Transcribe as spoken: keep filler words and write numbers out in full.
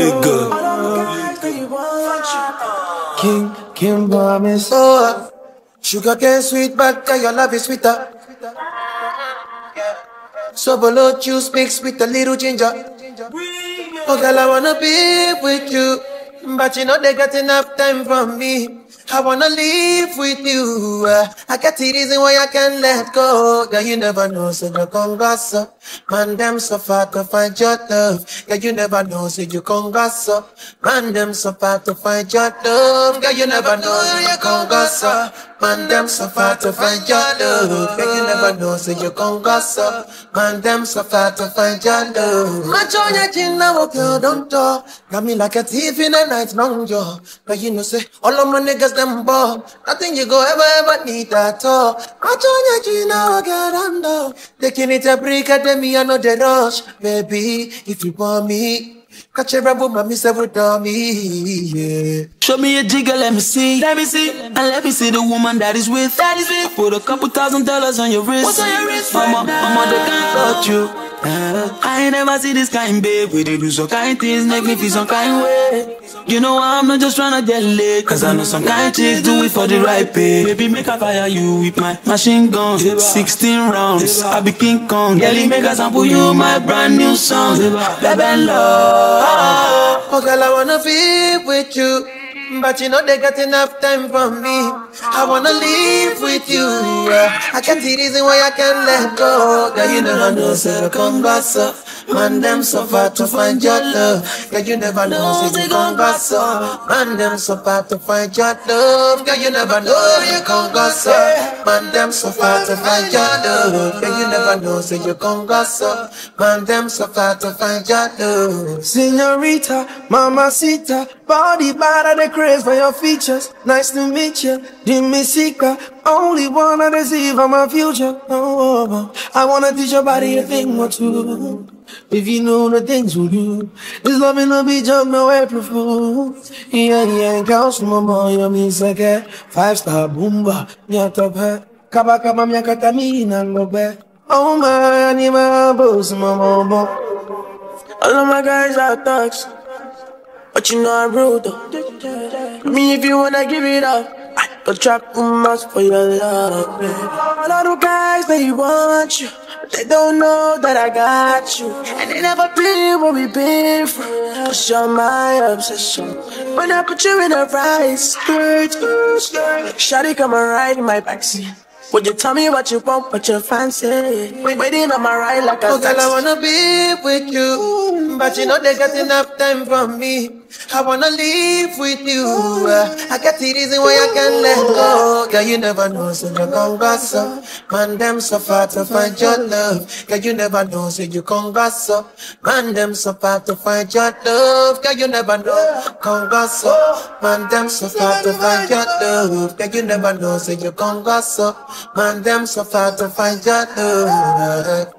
Buga. King, King Promise. Oh, Sugarcane sweet, but your love is sweeter. So below juice mixed with a little ginger. Oh girl, I wanna be with you, but you know they got enough time from me. I wanna live with you. uh, I got the reason why I can't let go. Girl, you never know, so you can gossip. Man, them so far to find your love. Girl, you never know, so you can gossip. Man, them so far to find your love. Girl, you never know, so you can gossip. Man, them so far to find your love. Girl, you never know, so you can gossip. Man, them so far to find your love. Match on your chin now, girl, don't talk. Got me like a thief in the night, long jaw. But you know, say, all of my niggas, them ball. Nothing you go ever, ever need at all. Match on your chin now, girl, don't talk. Taking it a break at me, I know the rush. Baby, if you want me, catch a rubber, mommy, several dummy, yeah. Show me a jigger, let me see. Let me see. And let me see the woman that is with. That is with. Put a couple thousand dollars on your wrist. What's on your wrist? Mama, mama, they can't touch you. Uh, I ain't never see this kind, babe. We they do some kind things, make me feel some kind way. You know I'm not just tryna get laid, cause I know some kind chicks do it for the right pay. Baby, make I fire you with my machine gun. Sixteen rounds, I be King Kong. Girlie, make I sample you my brand new song. Baby, love. Oh girl, I wanna be with you, but you know they got enough time for me. I wanna live with you. uh, I got the reason why I can't let go. Girl, you never know, so you come gossip. Man, them so far to find your love. Girl, you never know, so you come gossip. Man, them so far to find your love. Girl, you never know, you come gossip. Man, them so far to find your love. Girl, you never know, so you come gossip. Man, them so far to find your love. Señorita, mamacita, body bad and the craze for your features. Nice to meet you, Dime Sika. Only wanna deceive on my future. Oh, oh, oh. I wanna teach your body a thing or two. If you know the things we do, this love in a beach of no April Fools. Yeah, yeah, girls, mama, you mean like five star boomba, yeah, top hat. Kaba kaba mia katamina ngobe. Oh my, anima boss, mama. All of my guys are thugs, but you know I'm rude though. Me, if you wanna give it up, I go trap much for your love, baby. All of the guys, they want you, but they don't know that I got you. And they never been what we've been through. Cause you're my obsession. When I put you in a right skirt, shawty come and ride in my backseat. Would you tell me what you want, what you fancy? Waiting on my ride like a oh, girl, I wanna be with you, but you know they got enough time for me. I wanna live with you. uh, I got the reason why I can't let go. Girl, you never know, so you can gossip. Man, them so far to find your love. Girl, you never know, so you can gossip. Man, them so far to find your love. Girl, you never know, can gossip. Man, them so far to find your love. Girl, you never know, so you can gossip. Man, them so far to find your love.